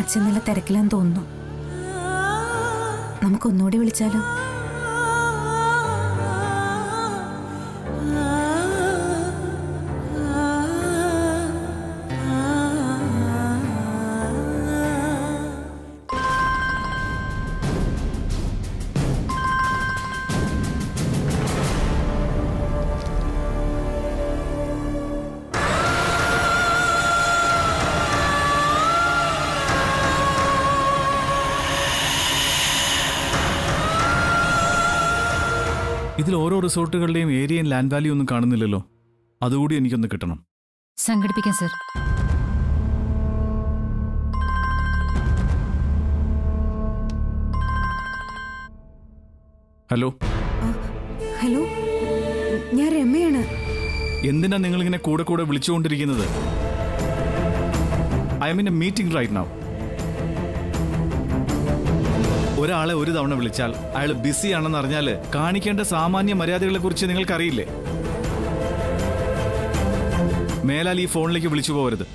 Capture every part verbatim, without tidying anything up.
അച്ഛൻ നല്ല തിരക്കിലാന്ന് തോന്നുന്നു. നമുക്കൊന്നുകൂടി വിളിച്ചാലോ? ഇതിൽ ഓരോ റിസോർട്ടുകളുടെയും ഏരിയയും ലാൻഡ് വാല്യൂ ഒന്നും കാണുന്നില്ലല്ലോ. അതുകൂടി എനിക്കൊന്ന് കിട്ടണം. സംഘടിപ്പിക്കാം സർ. ഹലോ ഹലോ, ഞാൻ രമയാണ്. എന്തിനാ നിങ്ങളിങ്ങനെ കൂടെ കൂടെ വിളിച്ചുകൊണ്ടിരിക്കുന്നത്? I am in a meeting right now. ഒരാളെ ഒരു തവണ വിളിച്ചാൽ അയാൾ ബിസി ആണെന്ന് അറിഞ്ഞാൽ കാണിക്കേണ്ട സാമാന്യ മര്യാദകളെ കുറിച്ച് നിങ്ങൾക്കറിയില്ലേ? മേലാൽ ഈ ഫോണിലേക്ക് വിളിച്ചു പോകരുത്.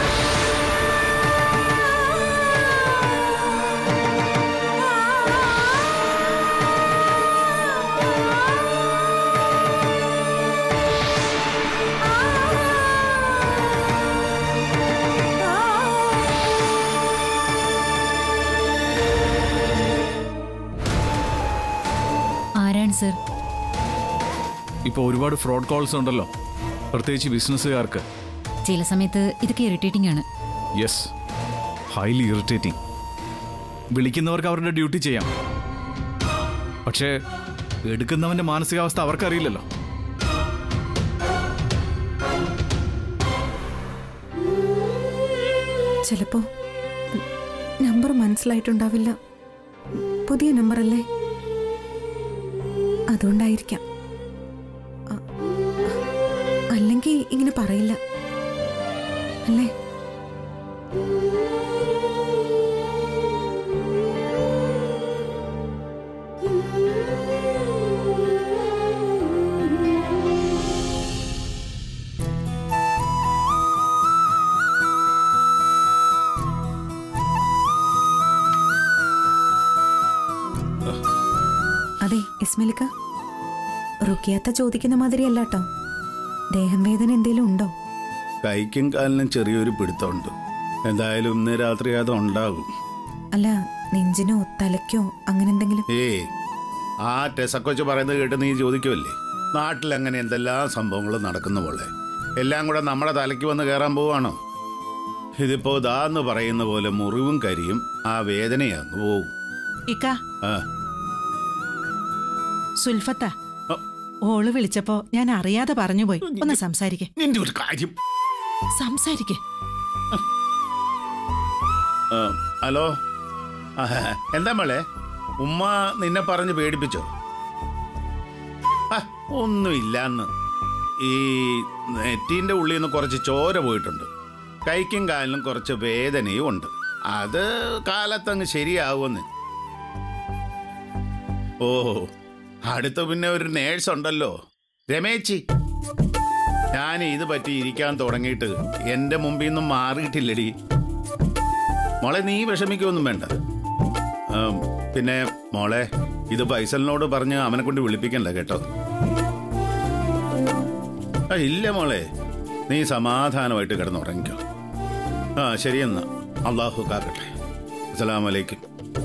സർ, ഇപ്പൊ ഒരുപാട് ഫ്രോഡ് കോൾസ് ഉണ്ടല്ലോ, പ്രത്യേകിച്ച് ബിസിനസ്സുകാർക്ക്. ചില സമയത്ത് ഇതൊക്കെ ഇറിറ്റേറ്റിംഗ് ആണ്. Yes, highly irritating. വിളിക്കുന്നവർക്ക് അവരുടെ ഡ്യൂട്ടി ചെയ്യാം, പക്ഷേ എടുക്കുന്നവന്റെ മാനസികാവസ്ഥ അവർക്കറിയില്ലല്ലോ. ചിലപ്പോ നമ്പർ മനസ്സിലായിട്ടുണ്ടാവില്ല. പുതിയ നമ്പർ അല്ലേ, അതുകൊണ്ടായിരിക്കാം. അല്ലെങ്കിൽ ഇങ്ങനെ പറയില്ല അല്ലേ? അതെ ഇസ്മലിക്ക, റുക്കിയാത്ത ചോദിക്കുന്ന മാതിരിയല്ല കേട്ടോ. ദേഹം വേദന എന്തേലും ഉണ്ടോ? കൈക്കും കാലിനും ചെറിയൊരു പിടുത്തമുണ്ട്. എന്തായാലും ഇന്ന് രാത്രി അത് ഉണ്ടാകും. അല്ല, നെഞ്ചിനോ തലയ്ക്കോ അങ്ങനെ എന്തെങ്കിലും? ഏ ആ ടെസക്കൊച്ച് പറയുന്നത് കേട്ട് നീ ചോദിക്കുമല്ലേ? നാട്ടിൽ അങ്ങനെ എന്തെല്ലാം സംഭവങ്ങൾ നടക്കുന്ന പോലെ എല്ലാം കൂടെ നമ്മുടെ തലയ്ക്ക് വന്ന് കയറാൻ പോവാണോ? ഇതിപ്പോ ദാന്ന് പറയുന്ന പോലെ മുറിവും കരിയും ആ വേദനയാന്ന് പോവും. സുൽഫത്ത, ഓള് വിളിച്ചപ്പോ ഞാൻ അറിയാതെ പറഞ്ഞുപോയി. ഒന്ന് സംസാരിക്കേ. നിന്റെ ഒരു കാര്യം സംസാരിക്കേ. ഹലോ, എന്താ മോളെ, ഉമ്മ നിന്നെ പറഞ്ഞ് പേടിപ്പിച്ചോ? ഒന്നുമില്ലാന്ന്. ഈ നെറ്റിന്റെ ഉള്ളിൽ നിന്ന് കുറച്ച് ചോര പോയിട്ടുണ്ട്. കൈക്കും കാലിനും കുറച്ച് വേദനയും ഉണ്ട്. അത് കാലത്തങ്ങ് ശരിയാവുമെന്ന്. ഓ, അടുത്ത പിന്നെ ഒരു നേഴ്സ് ഉണ്ടല്ലോ, രമേച്ചി. ഞാൻ ഇത് പറ്റി ഇരിക്കാൻ തുടങ്ങിയിട്ട് എന്റെ മുമ്പിൽ നിന്നും മാറിയിട്ടില്ലടി മോളെ. നീ വിഷമിക്കൊന്നും വേണ്ട. പിന്നെ മോളെ, ഇത് ഫൈസലിനോട് പറഞ്ഞ് അവനെ കൊണ്ട് വിളിപ്പിക്കണ്ട കേട്ടോ. ഇല്ല മോളെ, നീ സമാധാനമായിട്ട് കിടന്നുറങ്ങിക്കോ. ആ ശരിയെന്നാ, അള്ളാഹു കാക്കട്ടെ. അസ്സലാമലൈക്കും.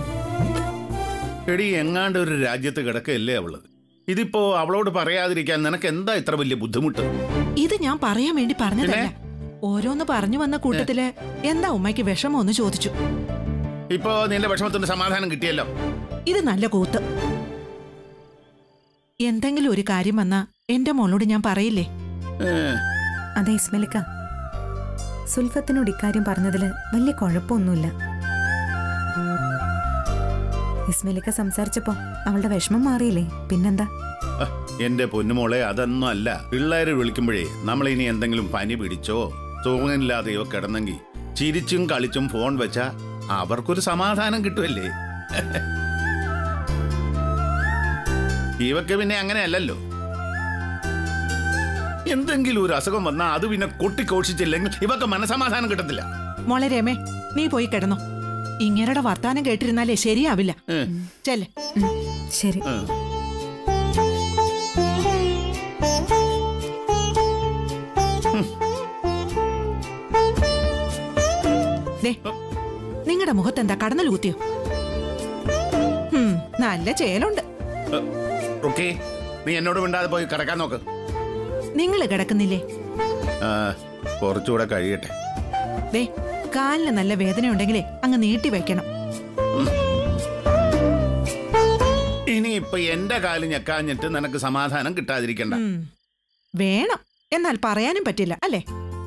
എടി, എങ്ങാണ്ട് ഒരു രാജ്യത്ത് കിടക്കല്ലേ അവള്. ഇതിപ്പോ അവളോട് പറയാതിരിക്കാൻ നിനക്ക് എന്താ ഇത്ര വലിയ ബുദ്ധിമുട്ട്? ഇത് ഞാൻ പറയാൻ വേണ്ടി പറഞ്ഞതല്ല. ഓരോന്ന് പറഞ്ഞു വന്ന കൂട്ടത്തില് എന്താ ഉമ്മയ്ക്ക് വിഷമോന്ന് ചോദിച്ചു. ഇപ്പോ നിന്റെ വിഷമത്തിന് സമാധാനം കിട്ടിയല്ലോ. ഇത് നല്ല കൂത്ത്. എന്തെങ്കിലും ഒരു കാര്യം വന്നാ എന്റെ മോളോട് ഞാൻ പറയില്ലേ? അതെ ഇസ്മലിക്ക, സുൽഫത്തിനോട് ഇക്കാര്യം പറഞ്ഞതില് വലിയ കുഴപ്പമൊന്നുമില്ല. ഇസ്മലിക്ക സംസാരിച്ചപ്പോ അവളുടെ വിഷമം മാറിയില്ലേ? പിന്നെന്താ? എന്റെ പൊന്നുമോളെ, അതൊന്നും അല്ല. പിള്ളേര് വിളിക്കുമ്പോഴേ നമ്മൾ ഇനി എന്തെങ്കിലും പനി പിടിച്ചോ സുഖമില്ലാതെയോ കിടന്നെങ്കിൽ ചിരിച്ചും കളിച്ചും ഫോൺ വെച്ചാ അവർക്കൊരു സമാധാനം കിട്ടുമല്ലേ? ഇവക്ക് പിന്നെ അങ്ങനെയല്ലല്ലോ. എന്തെങ്കിലും ഒരു അസുഖം വന്നാൽ അത് പിന്നെ കൊട്ടിക്കോഷിച്ചില്ലെങ്കിൽ ഇവക്ക് മനസമാധാനം കിട്ടത്തില്ല. മോളെ രമേ, നീ പോയി കിടന്നോ. ഇങ്ങനെയുടെ വർത്താനം കേട്ടിരുന്നാലേ ശരിയാവില്ല. ചെല്ല്. ശരി. നിങ്ങളുടെ മുഖത്ത് എന്താ കടന്നൽ കുത്തിയോ? നല്ല ചേലുണ്ട്. നീ എന്നോട് മിണ്ടാതെ പോയി കിടക്കാൻ നോക്ക്. നിങ്ങൾ കിടക്കുന്നില്ലേ? കുറച്ചുകൂടെ കഴിയട്ടെ. ദേ, കാലിന് നല്ല വേദന ഉണ്ടെങ്കിലേ അങ്ങ് നീട്ടി വെക്കണം. ഇനിയിപ്പൊ എന്റെ കാല് ഞെക്കാഞ്ഞിട്ട് നിനക്ക് സമാധാനം കിട്ടാതിരിക്കണ്ട. വേണം, എന്നാൽ പറയാനും പറ്റില്ല അല്ലേ?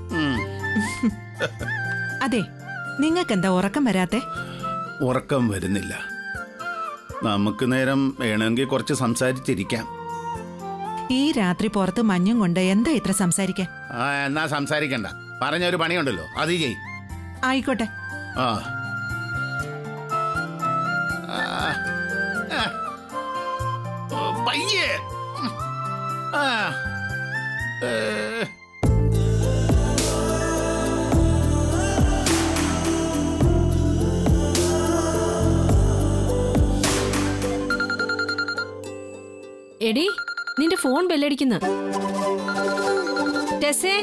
അതെ, നിങ്ങൾക്ക് എന്താ ഉറക്കം വരാത്തെ? ഉറക്കം വരുന്നില്ല. നമുക്ക് നേരം വേണമെങ്കിൽ കുറച്ച് സംസാരിച്ചിരിക്കാം. ഈ രാത്രി പുറത്ത് മഞ്ഞും കൊണ്ട് എന്താ ഇത്ര സംസാരിക്കാൻ? ആ, എന്നാ സംസാരിക്കണ്ട. പറഞ്ഞൊരു പണിയുണ്ടല്ലോ, അത് ചെയ്. ആയിക്കോട്ടെ. ആ പയ്യേ. ആ എടി, നിന്റെ ഫോൺ ബെല്ലടിക്കുന്നു. ടെസേ,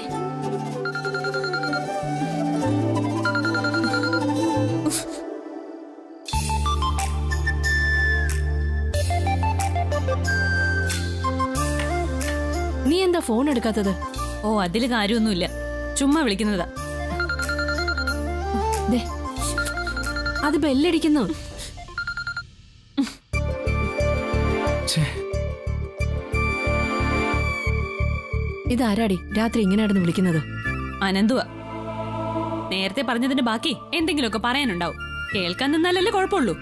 നീ എന്താ ഫോൺ എടുക്കാത്തത്? ഓ, അതില് കാര്യമൊന്നുമില്ല, ചുമ്മാ വിളിക്കുന്നതാ. അത് ബെല്ലടിക്കുന്നു. ഇതാരാടി രാത്രി ഇങ്ങനെ ആയിരുന്നു വിളിക്കുന്നത്? അനന്തുവാ. നേരത്തെ പറഞ്ഞതിന്റെ ബാക്കി എന്തെങ്കിലുമൊക്കെ പറയാനുണ്ടാവും. കേൾക്കാൻ നിന്നാലല്ലേ കുഴപ്പമുള്ളൂ.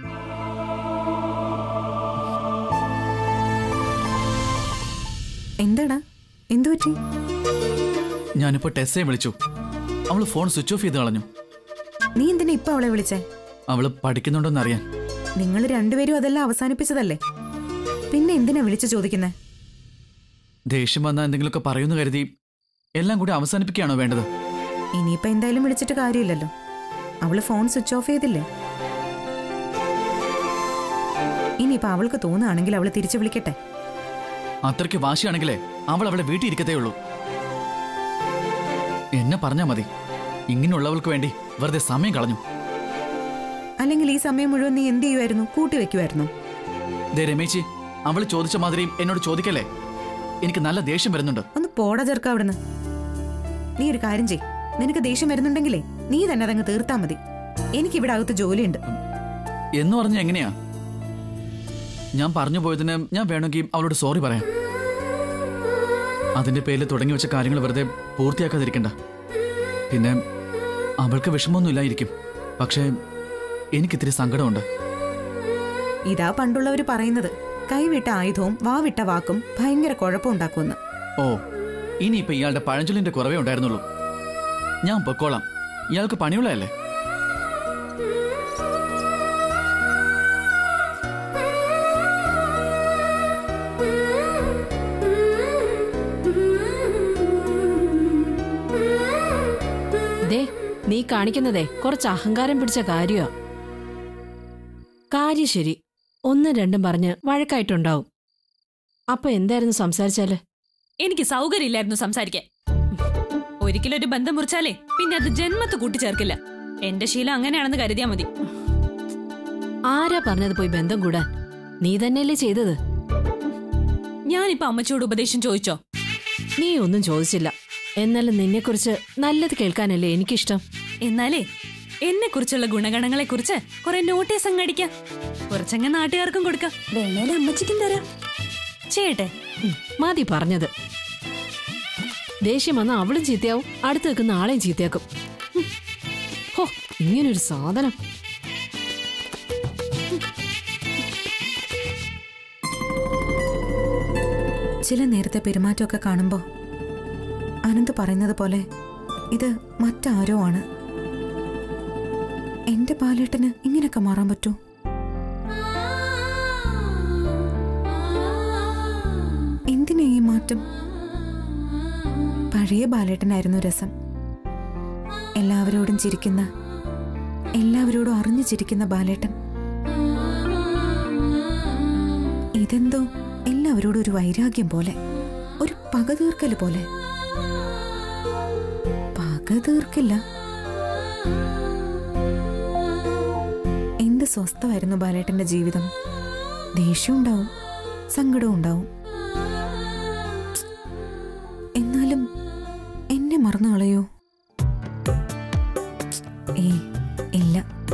എന്താടാ, എന്തു പറ്റി? ഞാനിപ്പോ ടെസ്സയെ വിളിച്ചു. അവള് ഫോൺ സ്വിച്ച് ഓഫ് ചെയ്ത് കളഞ്ഞു. നീ എന്തിനാ ഇപ്പൊ അവളെ വിളിച്ചേ? അവള് പഠിക്കുന്നുണ്ടോന്ന് അറിയാൻ. നിങ്ങൾ രണ്ടുപേരും അതെല്ലാം അവസാനിപ്പിച്ചതല്ലേ, പിന്നെ എന്തിനാ വിളിച്ചു ചോദിക്കുന്നേ? ദേഷ്യം വന്നാ എന്തെങ്കിലുമൊക്കെ പറയുന്നു കരുതി എല്ലാം കൂടി അവസാനിപ്പിക്കുകയാണോ വേണ്ടത്? ഇനിയിപ്പോ എന്തായാലും വിളിച്ചിട്ട് കാര്യമില്ലല്ലോ. അവള് ഫോൺ സ്വിച്ച് ഓഫ് ചെയ്തില്ലേ. ഇനിയിപ്പോ അവൾക്ക് തോന്നുകയാണെങ്കിൽ അവള് തിരിച്ചു വിളിക്കട്ടെ. അത്രയ്ക്ക് വാശിയാണെങ്കിലേ അവൾ അവളെ വീട്ടിൽ ഇരിക്കത്തേ ഉള്ളൂ. എന്നെ പറഞ്ഞാ മതി. ഇങ്ങനെയുള്ളവൾക്ക് വേണ്ടി വെറുതെ സമയം കളഞ്ഞു. അല്ലെങ്കിൽ ഈ സമയം മുഴുവൻ നീ എന്ത് ചെയ്യുമായിരുന്നു? കൂട്ടിവെക്കുമായിരുന്നു. ദേ രമേശി, അവള് ചോദിച്ച മാതിരി എന്നോട് ചോദിക്കല്ലേ. എനിക്ക് നല്ല ദേഷ്യം വരുന്നുണ്ട്. ഒന്ന് പോടാ ചെറുക്ക അവിടുന്ന്. നീ ഒരു കാര്യം ചെയ്, നിനക്ക് ദേഷ്യം വരുന്നുണ്ടെങ്കിലേ നീ തന്നെ അതങ്ങ് തീർത്താ മതി. എനിക്കിവിടെ അകത്ത് ജോലിയുണ്ട്. എന്ന് പറഞ്ഞ എങ്ങനെയാ? ഞാൻ പറഞ്ഞു പോയതിന് ഞാൻ വേണമെങ്കിൽ അവളോട് സോറി പറയാം. അതിന്റെ പേരിൽ തുടങ്ങി വെച്ച കാര്യങ്ങൾ വെറുതെ പൂർത്തിയാക്കാതിരിക്കണ്ട. പിന്നെ അവൾക്ക് വിഷമമൊന്നുമില്ലായിരിക്കും, പക്ഷേ എനിക്കിത്തിരി സങ്കടമുണ്ട്. ഇതാ പണ്ടുള്ളവര് പറയുന്നത്, കൈവിട്ട ആയുധവും വാവിട്ട വാക്കും ഭയങ്കര കുഴപ്പമുണ്ടാക്കുമെന്ന്. ഓ, ഇനിയിപ്പോ ഇയാളുടെ പഴഞ്ചൊല്ലിന്റെ കുറവേ ഉണ്ടായിരുന്നുള്ളൂ. ഞാൻ പൊക്കോളാം, ഇയാൾക്ക് പണിയുള്ളതല്ലേ. ദേ, നീ കാണിക്കുന്നതേ കുറച്ച് അഹങ്കാരം പിടിച്ച കാര്യമാ. കാര്യം ശരി, ഒന്നും രണ്ടും പറഞ്ഞ് വഴക്കായിട്ടുണ്ടാവും. അപ്പൊ എന്തായിരുന്നു സംസാരിച്ചാല്? എനിക്ക് സൗകര്യമില്ലായിരുന്നു സംസാരിക്കാൻ. ഒരിക്കലും ഒരു ബന്ധം മുറിച്ചാലേ പിന്നെ അത് ജന്മത്ത് കൂട്ടിച്ചേർക്കില്ല. എന്റെ ശീലം അങ്ങനെയാണെന്ന് കരുതിയാ മതി. ആരാ പറഞ്ഞത് പോയി ബന്ധം കൂടാൻ? നീ തന്നെയല്ലേ ചെയ്തത്. ഞാനിപ്പോ അമ്മച്ചിയോട് ഉപദേശം ചോദിച്ചോ? നീ ഒന്നും ചോദിച്ചില്ല. എന്നാലും നിന്നെക്കുറിച്ച് നല്ലത് കേൾക്കാനല്ലേ എനിക്കിഷ്ടം. എന്നാലേ എന്നെ കുറിച്ചുള്ള ഗുണഗണങ്ങളെ കുറിച്ച് കുറെ നോട്ടീസ് അങ്ങ് അടിക്കാം. കുറച്ചങ്ങ് നാട്ടുകാർക്കും കൊടുക്കാം. വേണേലും അമ്മച്ചിക്കും തരാം. ചെയ്യട്ടെ. മതി പറഞ്ഞത്. ദേഷ്യം വന്ന അവളും ചീത്തയാവും, അടുത്ത് നിൽക്കുന്ന ആളെയും ചീത്തയാക്കും. ഹോ, ഇങ്ങനൊരു സാധനം. ചില നേരത്തെ പെരുമാറ്റമൊക്കെ കാണുമ്പോ അനന്ത് പറയുന്നത് പോലെ ഇത് മറ്റാരോ ആണ്. എന്റെ ബാലേട്ടന് ഇങ്ങനെയൊക്കെ മാറാൻ പറ്റൂ? എന്തിനാ ഈ മാറ്റം? പഴയ ബാലേട്ടനായിരുന്നു രസം. എല്ലാവരോടും ചിരിക്കുന്ന, എല്ലാവരോടും അറിഞ്ഞു ചിരിക്കുന്ന ബാലേട്ടൻ. ഇതെന്തോ എല്ലാവരോടും ഒരു വൈരാഗ്യം പോലെ, ഒരു പക തീർക്കല് പോലെ. പക തീർക്കില്ല. എന്ത് സ്വസ്ഥമായിരുന്നു ബാലേട്ടന്റെ ജീവിതം. ദേഷ്യം ഉണ്ടാവും, സങ്കടവും ഉണ്ടാവും. എന്നാലും എന്നെ മറന്നു കളയോ? ഏ ഇല്ല.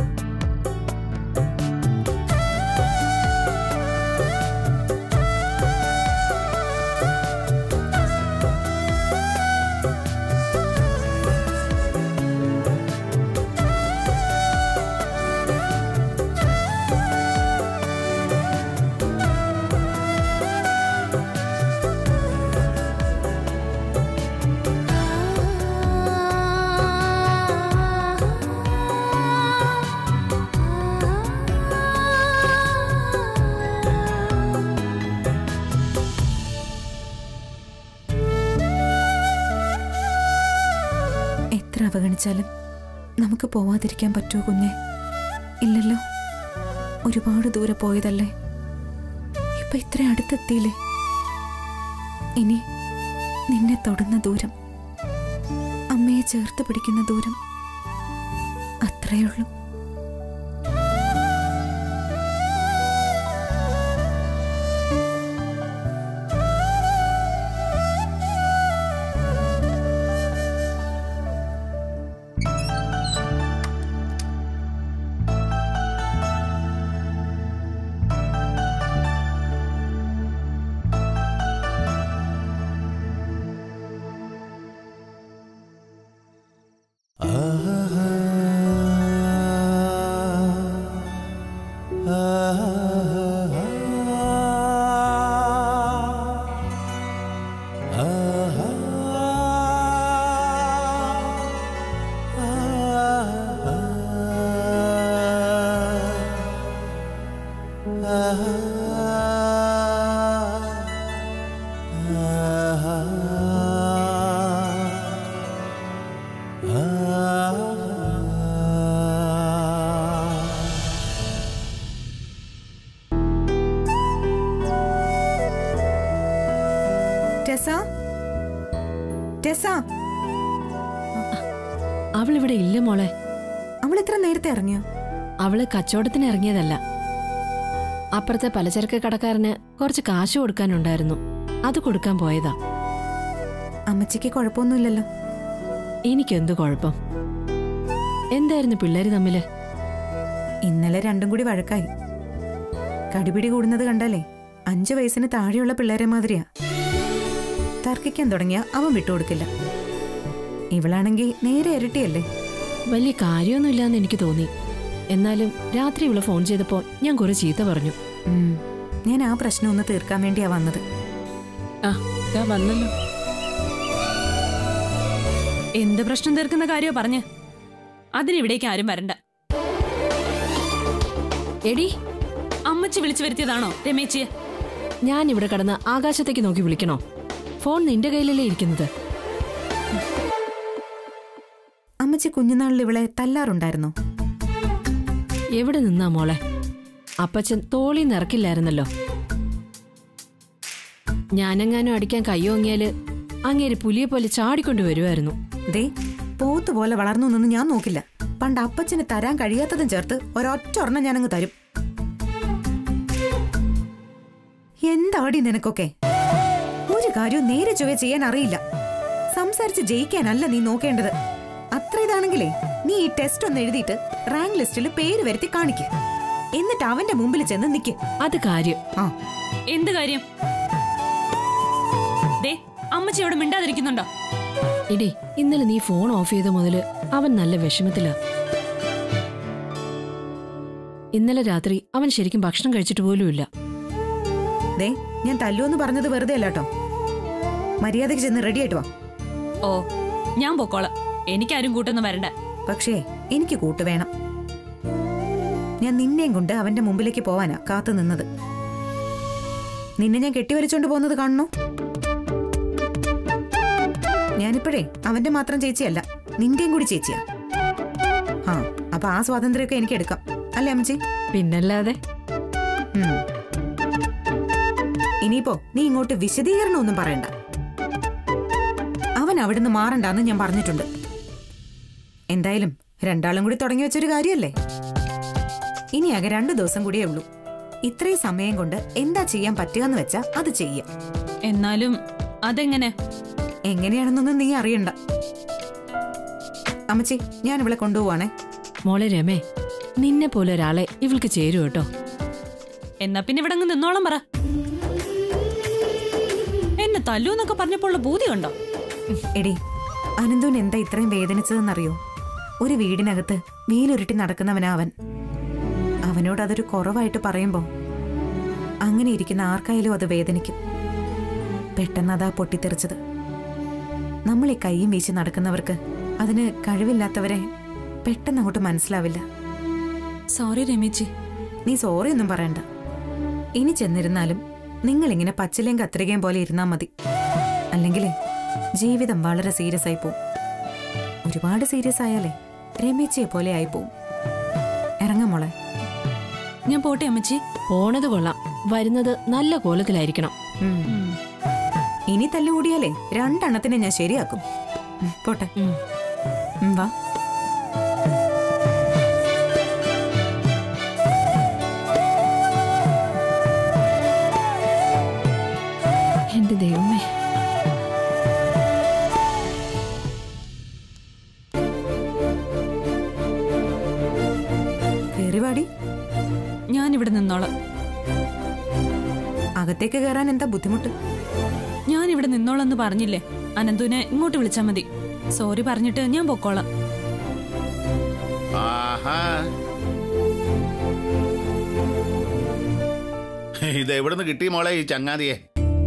അവഗണിച്ചാലും നമുക്ക് പോവാതിരിക്കാൻ പറ്റുമോ കുഞ്ഞെ? ഇല്ലല്ലോ. ഒരുപാട് ദൂരെ പോയതല്ലേ, ഇപ്പൊ ഇത്ര അടുത്തെത്തിയില്ലേ. ഇനി നിന്നെ തൊടുന്ന ദൂരം, അമ്മയെ ചേർത്ത് പിടിക്കുന്ന ദൂരം, അത്രയുള്ളൂ. അവളിവിടെ ഇല്ല മോളെ. അവൾ എത്ര നേരത്തെ ഇറങ്ങിയോ? അവള് കച്ചവടത്തിന് ഇറങ്ങിയതല്ല. അപ്പുറത്തെ പലചരക്ക് കടക്കാരന് കുറച്ച് കാശ് കൊടുക്കാനുണ്ടായിരുന്നു, അത് കൊടുക്കാൻ പോയതാ. അമ്മച്ചിക്ക് കുഴപ്പമൊന്നുമില്ലല്ലോ? എനിക്കെന്ത് കുഴപ്പം? എന്തായിരുന്നു പിള്ളേര് തമ്മില്? ഇന്നലെ രണ്ടും കൂടി വഴക്കായി. കടിപിടി കൂടുന്നത് കണ്ടാലേ അഞ്ചു വയസ്സിന് താഴെയുള്ള പിള്ളേരെ മാതിരിയാ. തർക്കിക്കാൻ തുടങ്ങിയ അവൻ വിട്ടുകൊടുക്കില്ല. ഇവളാണെങ്കിൽ നേരെ ഇരട്ടിയല്ലേ. വലിയ കാര്യമൊന്നുമില്ലാന്ന് എനിക്ക് തോന്നി. എന്നാലും രാത്രി ഇവള് ഫോൺ ചെയ്തപ്പോ ഞാൻ കുറെ ചീത്ത പറഞ്ഞു. ഞാൻ ആ പ്രശ്നം ഒന്ന് തീർക്കാൻ വേണ്ടിയാ വന്നത്. വന്നല്ലോ. എന്ത് പ്രശ്നം തീർക്കുന്ന കാര്യമോ പറഞ്ഞ്? അതിനിവിടേക്ക് ആരും വരണ്ട. എടി, അമ്മച്ചി വിളിച്ചു വരുത്തിയതാണോ രമേച്ചിയെ? ഞാൻ ഇവിടെ കടന്ന് ആകാശത്തേക്ക് നോക്കി വിളിക്കണോ? ഫോൺ നിന്റെ കയ്യിലല്ലേ ഇരിക്കുന്നത്. അമ്മച്ചി കുഞ്ഞുനാളിൽ ഇവളെ തല്ലാറുണ്ടായിരുന്നോ? എവിടെ നിന്നാ മോളെ? അപ്പച്ചൻ തോളി നിറക്കില്ലായിരുന്നല്ലോ. ഞാനെങ്ങാനും അടിക്കാൻ കയ്യോങ്ങിയാല് അങ്ങേര് പുലിയെ പോലെ ചാടിക്കൊണ്ടു വരുമായിരുന്നു. ദേ, പോത്തുപോലെ വളർന്നു നിന്ന് ഞാൻ നോക്കില്ല. പണ്ട് അപ്പച്ചന് തരാൻ കഴിയാത്തതും ചേർത്ത് ഒരൊറ്റ ഒരെണ്ണം ഞാനങ്ങ് തരും. എന്താടി നിനക്കൊക്കെ? ഒരു കാര്യവും നേരെ ചൊവ്വേ ചെയ്യാൻ അറിയില്ല. സംസാരിച്ച് ജയിക്കാനല്ല നീ നോക്കേണ്ടത്. അത്ര ഇതാണെങ്കിലേ നീ ഈ ടെസ്റ്റ് ഒന്ന് എഴുതിയിട്ട് റാങ്ക് ലിസ്റ്റിൽ പേര് വരുത്തി കാണിക്ക്. എന്നിട്ട് അവന്റെ മുമ്പിൽ ചെന്ന് നിക്ക്. അത് കാര്യം. ആ, എന്ത് കാര്യം? ദേ, അമ്മച്ചി അവിടെ മിണ്ടാതിരിക്കുന്നുണ്ടോ? ഇടി, ഇന്നലെ നീ ഫോൺ ഓഫ് ചെയ്ത മുതല് അവൻ നല്ല വിഷമത്തിലാ. ഇന്നലെ രാത്രി അവൻ ശരിക്കും ഭക്ഷണം കഴിച്ചിട്ട് പോലുമില്ല. ദേ, ഞാൻ തല്ലുവെന്ന് പറഞ്ഞത് വെറുതെ അല്ലാട്ടോ. മര്യാദയ്ക്ക് ചെന്ന് റെഡി ആയിട്ട് വാ. ഓ, ഞാൻ പൊക്കോളാം. എനിക്കാരും കൂട്ടൊന്നും വരണ്ട. പക്ഷേ എനിക്ക് കൂട്ട് വേണം. ഞാൻ നിന്നെയും കൊണ്ട് അവന്റെ മുമ്പിലേക്ക് പോവാനാ കാത്തു നിന്നത്. നിന്നെ ഞാൻ കെട്ടിവലിച്ചോണ്ട് പോകുന്നത് കാണണോ? ഞാനിപ്പോഴേ അവന്റെ മാത്രം ചേച്ചിയല്ല, നിന്റെയും കൂടി ചേച്ചിയാ. ആ, അപ്പൊ അപ്പൊ ആ സ്വാതന്ത്ര്യമൊക്കെ എനിക്ക് എടുക്കാം അല്ലേ അമ്മച്ചി? പിന്നല്ലാതെ. ഉം. ഇനിയിപ്പോ നീ ഇങ്ങോട്ട് വിശദീകരണം ഒന്നും പറയണ്ട. അവൻ അവിടുന്ന് മാറണ്ടെന്ന് ഞാൻ പറഞ്ഞിട്ടുണ്ട്. എന്തായാലും രണ്ടാളും കൂടി തുടങ്ങി വെച്ചൊരു കാര്യമല്ലേ. ഇനി ആകെ രണ്ടു ദിവസം കൂടിയേ ഉള്ളൂ. ഇത്രയും സമയം കൊണ്ട് എന്താ ചെയ്യാൻ പറ്റുകയെന്ന് വെച്ചാ അത് ചെയ്യാം. എന്നാലും അതെങ്ങനെ? എങ്ങനെയാണെന്നൊന്നും നീ അറിയണ്ട. അമ്മച്ചി, ഞാൻ ഇവളെ കൊണ്ടുപോവാണേ. മോളെ രമേ, നിന്നെ പോലെ ഒരാളെ ഇവൾക്ക് ചേരും കേട്ടോ. എന്നാ പിന്നെ ഇവിടെ അങ്ങ് നിന്നോളം പറ. എന്നെ തല്ലൂന്നൊക്കെ പറഞ്ഞപ്പോൾ ബൂതി കണ്ടോ? എടി, അനന്തുവിന് എന്താ ഇത്രയും വേദനിച്ചതെന്നറിയോ? ഒരു വീടിനകത്ത് വീലുരുട്ടി നടക്കുന്നവനാ അവൻ. അവനോട് അതൊരു കുറവായിട്ട് പറയുമ്പോ അങ്ങനെ ഇരിക്കുന്ന ആർക്കായാലും അത് വേദനിക്കും. പെട്ടെന്ന് അതാ പൊട്ടിത്തെറിച്ചത്. നമ്മൾ ഈ കൈയും വീശി നടക്കുന്നവർക്ക് അതിന് കഴിവില്ലാത്തവരെ പെട്ടെന്ന് അങ്ങോട്ട് മനസ്സിലാവില്ല. സോറി രമേച്ചി. നീ സോറി ഒന്നും പറയണ്ട. ഇനി ചെന്നിരുന്നാലും നിങ്ങളിങ്ങനെ പച്ചിലയും കത്രികയും പോലെ ഇരുന്നാ മതി. അല്ലെങ്കിലേ ജീവിതം വളരെ സീരിയസ് ആയി പോവും. ഒരുപാട് സീരിയസ് ആയാലേ രമേച്ചിയെ പോലെ ആയി പോവും. ഇറങ്ങാം മോളെ. ഞാൻ പോട്ടെ അമ്മച്ചി. പോണത് കൊള്ളാം, വരുന്നത് നല്ല കോലത്തിലായിരിക്കണം. ഇനി തല്ലുകൂടിയാലേ രണ്ടെണ്ണത്തിനെ ഞാൻ ശരിയാക്കും. പോട്ടെ. വാ. എന്റെ ദൈവമേ. കേറിവാടി. ഞാനിവിടെ നിന്നോളാം. അകത്തേക്ക് കയറാൻ എന്താ ബുദ്ധിമുട്ട്? ഞാനിവിടെ നിന്നോളെന്ന് പറഞ്ഞില്ലേ? അനന്തുവിനെ ഇങ്ങോട്ട് വിളിച്ചാ മതി. സോറി പറഞ്ഞിട്ട് ഞാൻ പൊക്കോളാം. ആഹാ, ഇത് എവിടുന്ന് കിട്ടി മോളെ ഈ ചങ്ങാതിയെ?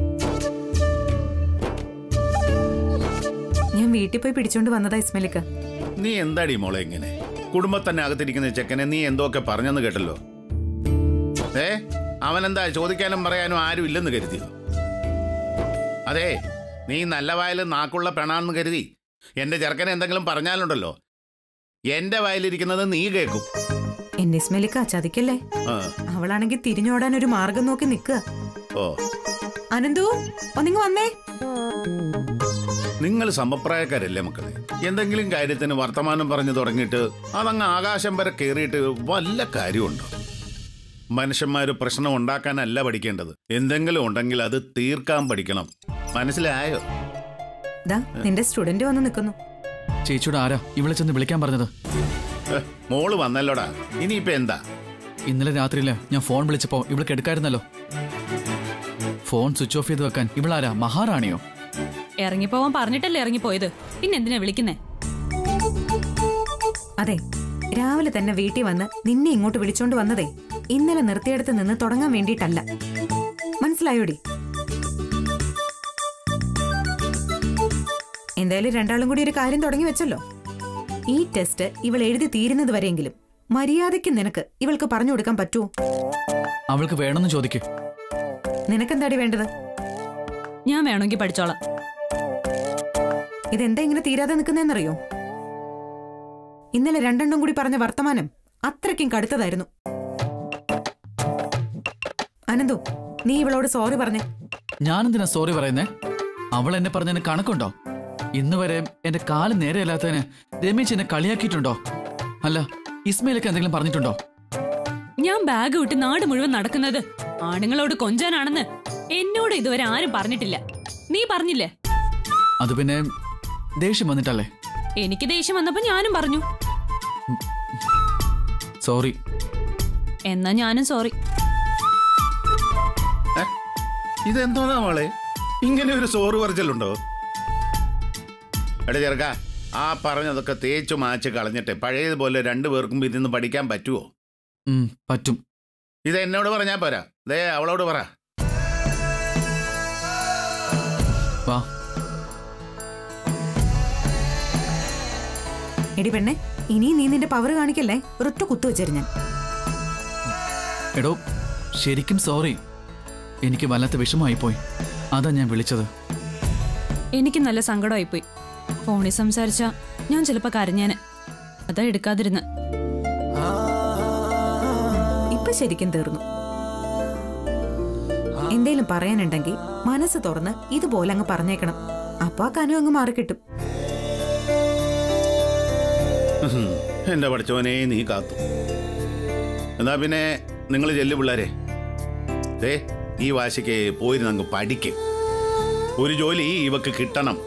ഞാൻ വീട്ടിൽ പോയി പിടിച്ചോണ്ട് വന്നതാ ഇസ്മലിക്ക. നീ എന്താടി മോളെ ഇങ്ങനെ? കുടുംബത്തന്നെ അകത്തിരിക്കുന്ന ചെക്കനെ നീ എന്തൊക്കെ പറഞ്ഞെന്ന് കേട്ടല്ലോ. ഏ, അവനെന്താ ചോദിക്കാനും പറയാനും ആരും ഇല്ലെന്ന് കരുതിയോ? അതെ, നീ നല്ല വായിൽ നാക്കുള്ള പെണാന്ന് കരുതി എന്റെ ചെറുക്കനെ എന്തെങ്കിലും പറഞ്ഞാലുണ്ടല്ലോ, എന്റെ വായിലിരിക്കുന്നത് നീ കേൾക്കും. എന്നെ ഇസ്മലിക്ക ചതിക്കല്ലേ. അവളാണെങ്കിൽ തിരിഞ്ഞോടാൻ ഒരു മാർഗം നോക്കി നിൽക്കുക. ഓ അനന്തു, ഒന്നിങ്ങ് വന്നേ. നിങ്ങൾ സമപ്രായക്കാരല്ലേ മക്കളെ? എന്തെങ്കിലും കാര്യത്തിന് വർത്തമാനം പറഞ്ഞു തുടങ്ങിയിട്ട് അതങ്ങ് ആകാശം വരെ കയറിയിട്ട് വല്ല കാര്യമുണ്ടോ? മനുഷ്യന്മാര് പ്രശ്നം ഉണ്ടാക്കാനല്ല പഠിക്കേണ്ടത്. എന്തെങ്കിലും ഉണ്ടെങ്കിൽ അത് തീർക്കാൻ പഠിക്കണം. മനസ്സിലായോ? നിന്റെ സ്റ്റുഡന്റ് വന്ന് നിൽക്കുന്നു. ചേച്ചിയോട് ആരാ ഇവളെ ചെന്ന് വിളിക്കാൻ പറഞ്ഞത്? മോള് വന്നല്ലോടാ, ഇനിയിപ്പോ എന്താ? ഇന്നലെ രാത്രിയില് ഞാൻ ഫോൺ വിളിച്ചപ്പോ ഇവൾക്ക് എടുക്കായിരുന്നല്ലോ. ഫോൺ സ്വിച്ച് ഓഫ് ചെയ്ത് വെക്കാൻ ഇവളാരാ, മഹാറാണിയോ? ഇറങ്ങിപ്പോവാൻ പറഞ്ഞിട്ടല്ലേ ഇറങ്ങിപ്പോയത്, പിന്നെ എന്തിനാ വിളിക്കുന്നേ? അതെ, രാവിലെ തന്നെ വീട്ടിൽ വന്ന് നിന്നെ ഇങ്ങോട്ട് വിളിച്ചോണ്ട് വന്നതേ ഇന്നലെ നിർത്തിയെടുത്ത് നിന്ന് തുടങ്ങാൻ വേണ്ടിയിട്ടല്ല. മനസ്സിലായോടി? എന്തായാലും രണ്ടാളും കൂടി ഒരു കാര്യം തുടങ്ങി വെച്ചല്ലോ. ഈ ടെസ്റ്റ് ഇവൾ എഴുതി തീരുന്നത് വരെയെങ്കിലും മര്യാദയ്ക്ക് നിനക്ക് ഇവൾക്ക് പറഞ്ഞു കൊടുക്കാൻ പറ്റുമോ? അവൾക്ക് വേണമെന്ന് ചോദിക്കും. നിനക്കെന്താടി വേണ്ടത്? ഞാൻ വേണമെങ്കിൽ പഠിച്ചോളാം. ഇതെന്താ ഇങ്ങനെ തീരാതെ നിൽക്കുന്നതെന്നറിയോ? ഇന്നലെ രണ്ടെണ്ണം കൂടി പറഞ്ഞ വർത്തമാനം അത്രയ്ക്കും കടുത്തതായിരുന്നു. അനന്തു, നീ ഇവളോട് സോറി പറഞ്ഞേ. ഞാനെന്തിനാ സോറി പറയുന്നേ? അവൾ എന്നെ പറഞ്ഞതിന് കണക്കുണ്ടോ? ഇന്ന് വരെ എന്റെ കാല് നേരെയല്ലാത്തതിന് രമേശ് എന്നെ കളിയാക്കിയിട്ടുണ്ടോ? അല്ല, ഇസ്മയിലൊക്കെ എന്തെങ്കിലും പറഞ്ഞിട്ടുണ്ടോ? ഞാൻ ബാഗ് വിട്ട് നാട് മുഴുവൻ നടക്കുന്നത് ആണുങ്ങളോട് കൊഞ്ചാനാണെന്ന് എന്നോട് ഇതുവരെ ആരും പറഞ്ഞിട്ടില്ല. നീ പറഞ്ഞില്ലേ? അത് പിന്നെ ദേഷ്യം വന്നിട്ടല്ലേ? എനിക്ക് ദേഷ്യം വന്നപ്പോ ഞാനും പറഞ്ഞു. സോറി. എന്നാ ഞാനും സോറി. ഇതെന്തോന്നാ മോളെ, ഇങ്ങനെ ഒരു സോറ് പറച്ചിലുണ്ടോ? എടാ ചെറുക്ക, ആ പറഞ്ഞതൊക്കെ തേച്ചു മാച്ച് കളഞ്ഞിട്ട് പഴയതുപോലെ രണ്ടുപേർക്കും ഇരുന്ന് പഠിക്കാൻ പറ്റുമോ? പറ്റും. ഇത് എന്നോട് പറഞ്ഞാ പോരാ, ദേ അവളോട് പറ. വാ. എടി പെണ്ണെ, ഇനി നീ നിന്റെ പവർ കാണിക്കല്ലേ, ഒരൊറ്റ കുത്തു വെച്ചേരും ഞാൻ. എടോ, ശരിക്കും സോറി. എനിക്ക് വല്ലാത്ത വിഷമമായിപ്പോയി, അതാ ഞാൻ വിളിച്ചത്. എനിക്ക് നല്ല സങ്കടമായിപ്പോയി. ഫോണിൽ സംസാരിച്ച ഞാൻ ചിലപ്പോ കരഞ്ഞേനെ, അതാ എടുക്കാതിരുന്ന്. ഇപ്പൊ ശരിക്കും തീർന്നു. എന്തേലും പറയാനുണ്ടെങ്കിൽ മനസ്സ് തുറന്ന് ഇതുപോലെ അങ്ങ് പറഞ്ഞേക്കണം. അപ്പൊ ആ കനു അങ്ങ് മാറിക്കിട്ടും. എന്റെ പഠിച്ചവനെ നീ കാത്തു. എന്നാ പിന്നെ നിങ്ങൾ ചെല്ലു പിള്ളേരെ. ദേ ഈ വാശിക്ക് പോയിരുന്ന് അങ്ങ് പഠിക്കും. ഒരു ജോലി ഇവക്ക് കിട്ടണം.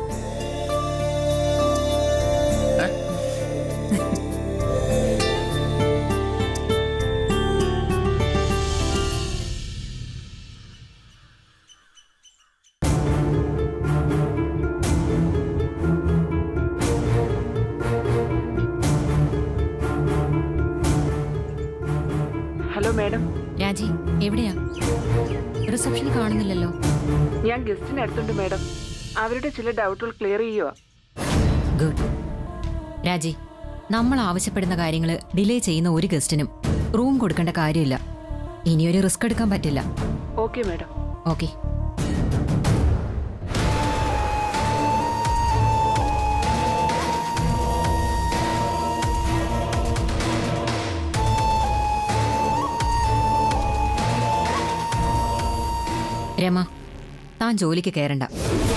Hello madam. രാജി എവിടെയാ? റിസപ്ഷനിൽ കാണുന്നില്ലല്ലോ. ഞാൻ ഗസ്റ്റിന് അടുത്തുണ്ട് മാഡം. അവരുടെ ചില ഡൗട്ടുകൾ ക്ലിയർ ചെയ്യുക. ഗുഡ്. രാജി, നമ്മൾ ആവശ്യപ്പെടുന്ന കാര്യങ്ങൾ ഡിലേ ചെയ്യുന്ന ഒരു ഗസ്റ്റിനും റൂം കൊടുക്കേണ്ട കാര്യമില്ല. ഇനിയൊരു റിസ്ക് എടുക്കാൻ പറ്റില്ല. Okay madam. ഓക്കെ. രമ, താൻ ജോലിക്ക് കയറണ്ട.